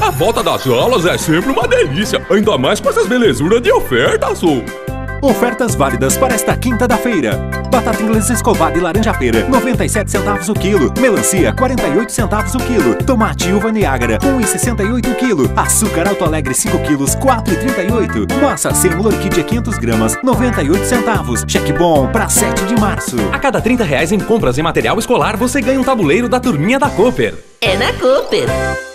A volta das aulas é sempre uma delícia, ainda mais com essas belezuras de oferta, Su. Ofertas válidas para esta quinta da feira. Batata inglesa escovada e laranja-pera, 97 centavos o quilo. Melancia, 48 centavos o quilo. Tomate uva Niágara, 1,68 o quilo. Açúcar Alto Alegre, 5 quilos, 4,38. Massa sêmula orquídea, 500 gramas, 98 centavos. Cheque bom para 7 de março. A cada R$30 em compras em material escolar, você ganha um tabuleiro da turminha da Cooper. É na Cooper.